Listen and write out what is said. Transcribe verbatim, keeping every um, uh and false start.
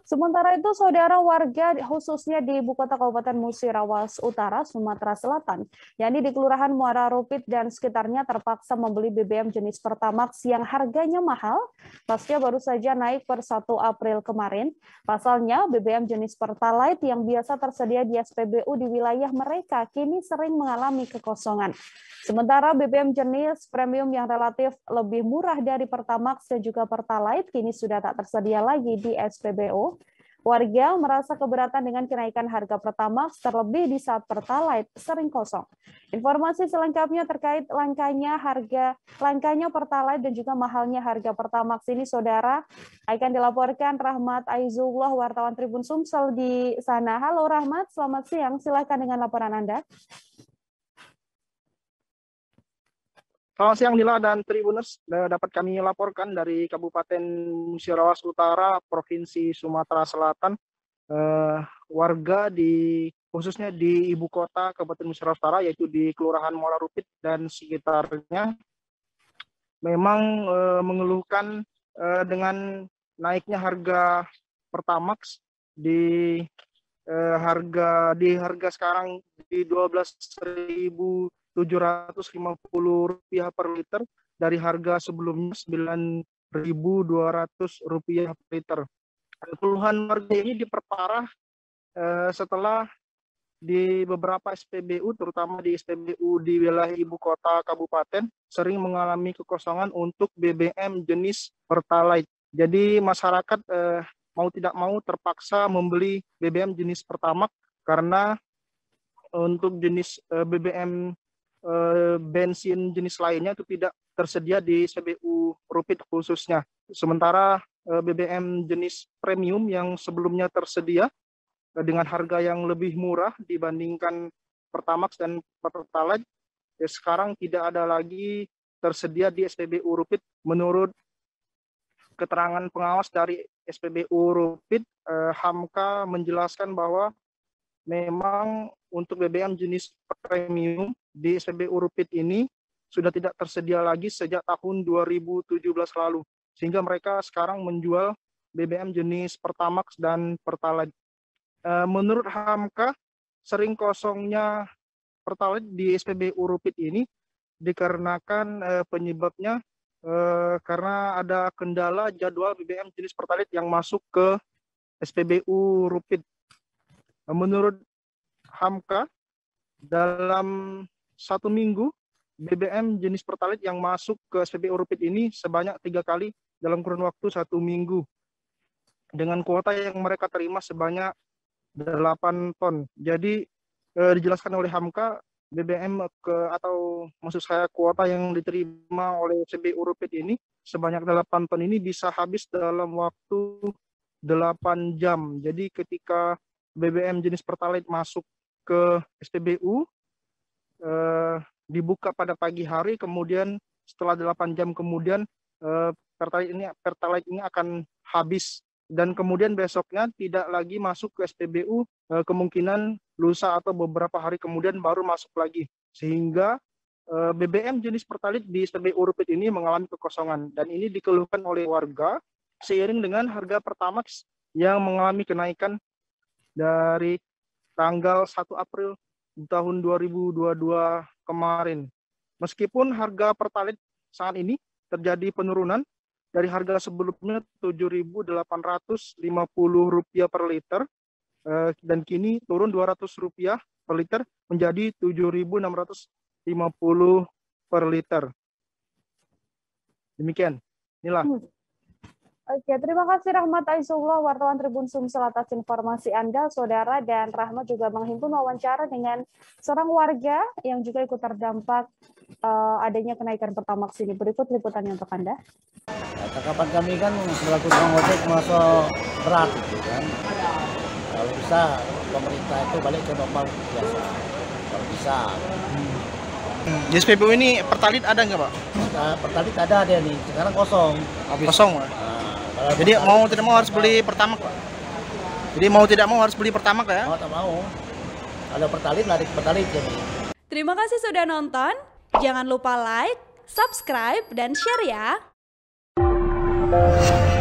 Sementara itu, saudara warga khususnya di Ibu Kota Kabupaten Musirawas Utara, Sumatera Selatan, yakni di Kelurahan Muara Rupit dan sekitarnya terpaksa membeli B B M jenis Pertamax yang harganya mahal, pasca baru saja naik per satu April kemarin. Pasalnya, B B M jenis Pertalite yang biasa tersedia di S P B U di wilayah mereka kini sering mengalami kekosongan. Sementara B B M jenis premium yang relatif lebih murah dari Pertamax dan juga Pertalite kini sudah tak tersedia lagi di S P B U. Warga merasa keberatan dengan kenaikan harga Pertamax terlebih di saat Pertalite sering kosong. Informasi selengkapnya terkait langkanya harga langkanya Pertalite dan juga mahalnya harga Pertamax ini, saudara, akan dilaporkan Rahmat Aizullah, wartawan Tribun Sumsel di sana. Halo Rahmat, selamat siang. Silakan dengan laporan Anda. Selamat siang Nila dan Tribuners, dapat kami laporkan dari Kabupaten Musirawas Utara, Provinsi Sumatera Selatan. Eh, warga di khususnya di ibu kota Kabupaten Musirawas Utara, yaitu di Kelurahan Muara Rupit dan sekitarnya, memang eh, mengeluhkan eh, dengan naiknya harga Pertamax di eh, harga di harga sekarang di dua belas ribu tujuh ratus lima puluh rupiah per liter dari harga sebelumnya sembilan ribu dua ratus rupiah per liter. Keluhan warga ini diperparah eh, setelah di beberapa S P B U, terutama di S P B U di wilayah ibu kota kabupaten, sering mengalami kekosongan untuk B B M jenis Pertalite. Jadi masyarakat eh, mau tidak mau terpaksa membeli B B M jenis Pertamax karena untuk jenis eh, B B M bensin jenis lainnya itu tidak tersedia di S P B U Rupit khususnya. Sementara B B M jenis premium yang sebelumnya tersedia dengan harga yang lebih murah dibandingkan Pertamax dan Pertalite, ya sekarang tidak ada lagi tersedia di S P B U Rupit. Menurut keterangan pengawas dari S P B U Rupit, eh, Hamka menjelaskan bahwa memang untuk B B M jenis premium di S P B U Rupit ini sudah tidak tersedia lagi sejak tahun dua ribu tujuh belas lalu, sehingga mereka sekarang menjual B B M jenis Pertamax dan Pertalite. E, menurut Hamka, sering kosongnya Pertalite di S P B U Rupit ini dikarenakan e, penyebabnya e, karena ada kendala jadwal B B M jenis Pertalite yang masuk ke S P B U Rupit. Menurut Hamka, dalam satu minggu B B M jenis Pertalite yang masuk ke S P B U Rupit ini sebanyak tiga kali dalam kurun waktu satu minggu, dengan kuota yang mereka terima sebanyak delapan ton. Jadi eh, dijelaskan oleh Hamka, B B M ke atau maksud saya kuota yang diterima oleh S P B U Rupit ini sebanyak delapan ton ini bisa habis dalam waktu delapan jam. Jadi ketika B B M jenis Pertalite masuk ke S P B U, eh, dibuka pada pagi hari, kemudian setelah delapan jam kemudian eh, Pertalite ini Pertalite ini akan habis, dan kemudian besoknya tidak lagi masuk ke S P B U, eh, kemungkinan lusa atau beberapa hari kemudian baru masuk lagi, sehingga eh, B B M jenis Pertalite di S P B U Rupit ini mengalami kekosongan, dan ini dikeluhkan oleh warga seiring dengan harga Pertamax yang mengalami kenaikan dari tanggal satu April tahun dua ribu dua puluh dua kemarin. Meskipun harga Pertalite saat ini terjadi penurunan dari harga sebelumnya tujuh ribu delapan ratus lima puluh rupiah per liter, eh, dan kini turun dua ratus rupiah per liter menjadi tujuh ribu enam ratus lima puluh per liter. Demikian, inilah. Hmm. Oke, terima kasih Rahmat Aizullah, wartawan Tribun Sumsel atas informasi Anda, saudara. Dan Rahmat juga menghimpun wawancara dengan seorang warga yang juga ikut terdampak uh, adanya kenaikan Pertamax ini. Berikut liputannya untuk Anda. Tanggapan kami kan selaku tukang ojek merasa berat gitu kan. Kalau bisa pemerintah itu balik ke normal biasa. Kalau bisa. Di S P B U ini Pertalite ada nggak Pak? Nah, Pertalite ada dia nih, sekarang kosong. Habis. Kosong Pak? Nah, jadi Pertalite, mau tidak mau harus beli Pertamax Pak? Jadi mau tidak mau harus beli Pertamax ya? Mau tak mau. Kalau Pertalite lari ke Pertalite jadi. Terima kasih sudah nonton. Jangan lupa like, subscribe, dan share ya.